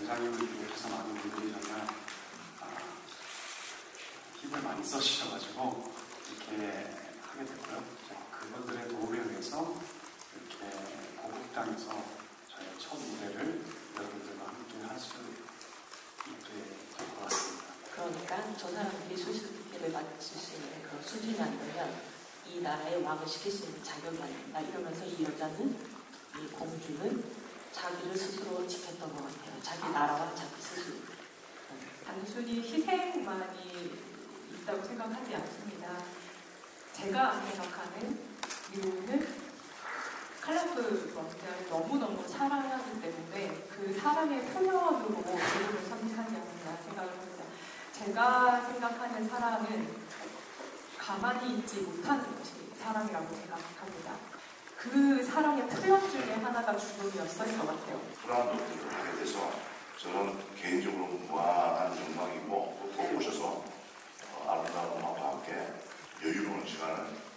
원장님을 비롯해서 많은 분들이 정말 힘을 많이 써주셔가지고 이렇게 하게 됐고요. 그분들의 도움에 의해서 이렇게 고국당에서 저의 첫 무대를 여러분들과 함께 할 수 있게 될 것 같습니다. 그러니까 저 사람들이 수수께끼를 맞을 수 있는 그런 수준이 안 되면 이 나라의 왕을 시킬 수 있는 자격이 안 된다. 이러면서 이 여자는, 이 공주는 자기를 스스로 지켰던 것 같아요. 자기 나라와 자기 스스로. 단순히 희생만이 있다고 생각하지 않습니다. 제가 생각하는 이유는 칼라프 왕자를 너무너무 사랑하기 때문에 그 사랑의 표현으로 그분을 선택하지 않았나 생각을 합니다. 제가 생각하는 사랑은 가만히 있지 못하는 것이 사랑이라고 생각합니다. 그 사랑의 표현 중에 하나가 죽음이었을 것 같아요. 그런 것들을 하게 돼서 저는 개인적으로 무한한 영광이고 또 오셔서 아름다운 음악과 함께 여유로운 시간을